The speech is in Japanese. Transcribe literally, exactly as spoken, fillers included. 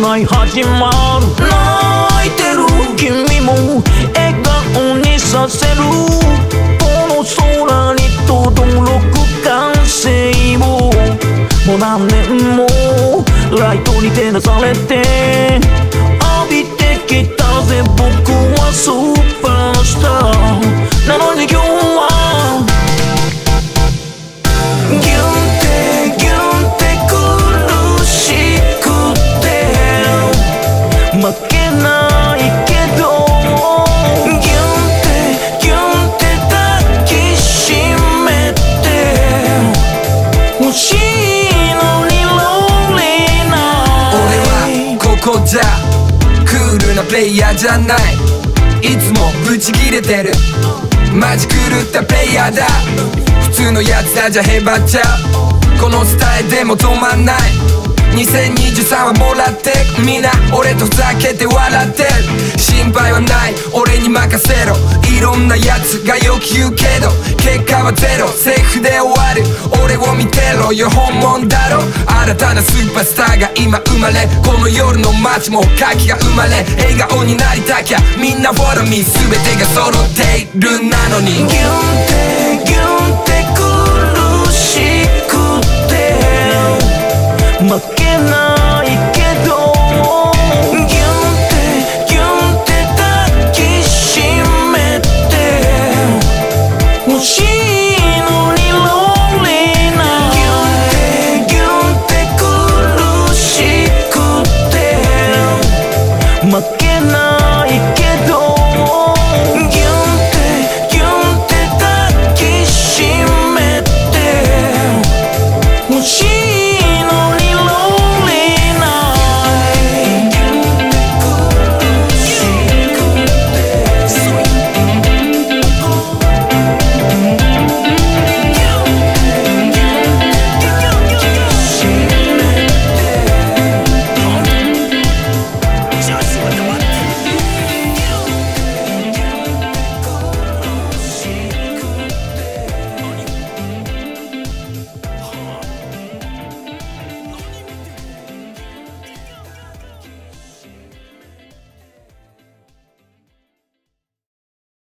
ない始まる。泣いてる君も笑顔にさせる。この空に轟く歓声をもう何年もライトに照らされて浴びてきたぜ。僕はスーパースターなのに今日はギュンってギュンって苦しくて負けないけどギュンってギュンって抱きしめて欲しいのにロンリーな俺はここじゃクールなプレイヤーじゃない。いつもブチギレてるマジ狂ったプレイヤーだ。普通のやつらじゃへばっちゃう。このスタイルでも止まんない。にせんにじゅうさんはもらってみんな俺とふざけて笑ってる。心配はない俺に任せろ。いろんなやつがよく言うけど結果はゼロ。セーフで終わる俺を見てろよ本物だろ。新たなスーパースターが今生まれこの夜の街も活気が生まれ笑顔になりたきゃみんな Follow me 全てが揃っているなのにギュンってギュン